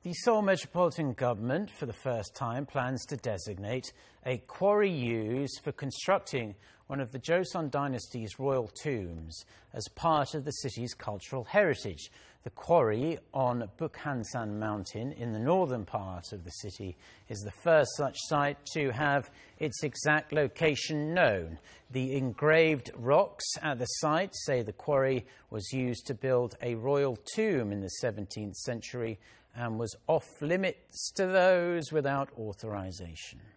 The Seoul Metropolitan Government, for the first time, plans to designate a quarry used for constructing one of the Joseon Dynasty's royal tombs as part of the city's cultural heritage. The quarry on Bukhansan mountain in the northern part of the city is the first such site to have its exact location known. The engraved rocks at the site say the quarry was used to build a royal tomb in the 17th century and was off limits to those without authorization.